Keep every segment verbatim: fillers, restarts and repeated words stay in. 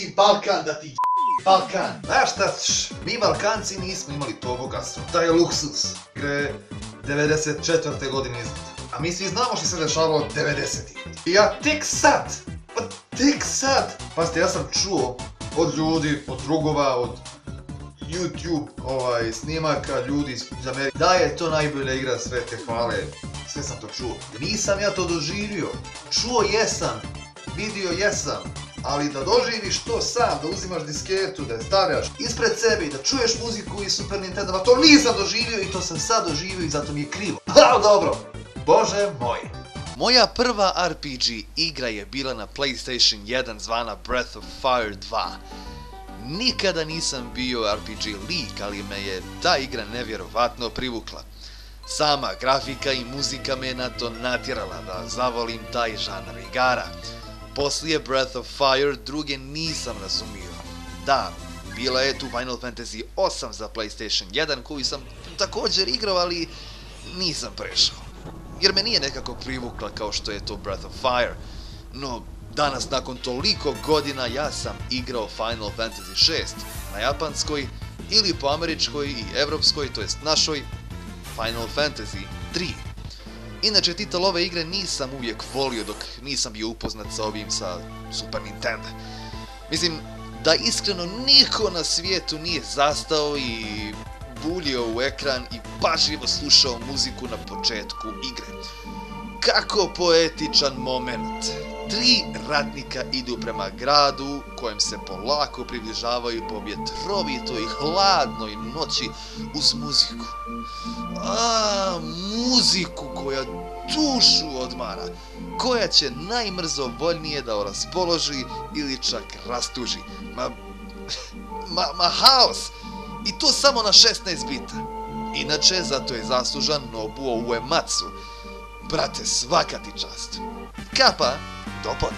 i Balkan da ti Balkan. Znaš šta, mi Balkanci nismo imali to bogatstvo, taj luksus. Igra je devedeset četvrte godine izgleda. A mi svi znamo što se dešavalo devedesetih. I ja tek sad, pa tek sad. Pazite, ja sam čuo od ljudi, od drugova, od YouTube ovaj, snimaka ljudi iz Amerike da je to najbolja igra sve, te hvale. Sve sam to čuo. Nisam ja to doživio. Čuo jesam, vidio jesam. Ali da doživiš to sam, da uzimaš disketu, da je stavljaš ispred sebe i da čuješ muziku iz Super Nintendo, to nisam doživio i to sam sad doživio i zato mi je krivo. Ha, dobro! Bože moj! Moja prva R P G igra je bila na PlayStation jedan zvana Breath of Fire dva. Nikada nisam bio R P G lik, ali me je ta igra nevjerovatno privukla. Sama grafika i muzika me na to natjerala da zavolim taj žanr igara. Poslije Breath of Fire druge nisam razumio. Da, bila je tu Final Fantasy osam za PlayStation jedan koju sam također igrao, ali nisam prešao. Jer me nije nekako privukla kao što je to Breath of Fire. No, danas nakon toliko godina ja sam igrao Final Fantasy šest na japanskoj ili po američkoj i evropskoj, to jest našoj, Final Fantasy tri. Inače, titul ove igre nisam uvijek volio dok nisam bio upoznat sa ovim sa Super Nintendo. Mislim, da iskreno niko na svijetu nije zastao i buljio u ekran i pažljivo slušao muziku na početku igre. Kako poetičan moment! Tri ratnika idu prema gradu kojem se polako približavaju po vjetrovitoj i hladnoj noći uz muziku. A, muziku koja dušu odmara, koja će najmrzovoljnije da raspoloži ili čak rastuži. Ma, ma, ma haos! I to samo na šesnaest bita. Inače, zato je zaslužan Nobuo Uematsu. Brate, svaka ti čast. Kapa, do poda.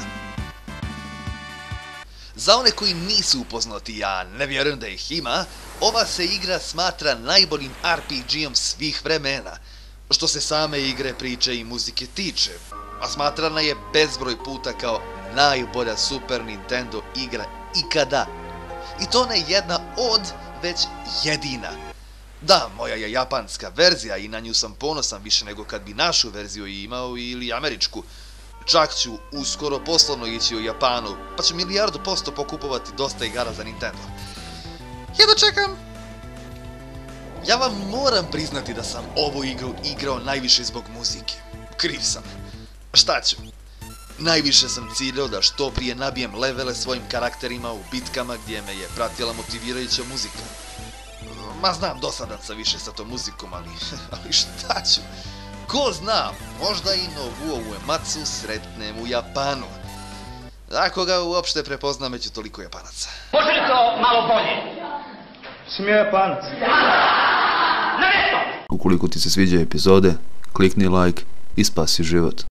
Za one koji nisu upoznati, ja ne vjerujem da ih ima, ova se igra smatra najboljim R P G-om svih vremena. Što se same igre, priče i muzike tiče, a smatrana je bezbroj puta kao najbolja Super Nintendo igra ikada. I to ne jedna od, već jedina. Da, moja je japanska verzija i na nju sam ponosan više nego kad bi našu verziju imao ili američku. Čak ću uskoro poslovno ići u Japanu, pa ću milijardu posto pokupovati dosta igara za Nintendo. Jedno čekam! Ja vam moram priznati da sam ovu igru igrao najviše zbog muzike. Kriv sam. Šta ću? Najviše sam ciljao da što prije nabijem levele svojim karakterima u bitkama gdje me je pratila motivirajuća muzika. Ma znam, dosadan sam više sa tom muzikom, ali, ali šta ću? Ko zna, možda i Nobuo Uematsu sretnem u Japanu. Ako ga uopšte prepoznam među toliko Japanaca. Može li to malo bolje? Sam ja Japanac. Na mjesto! Ukoliko ti se sviđa epizode, klikni like i spasi život.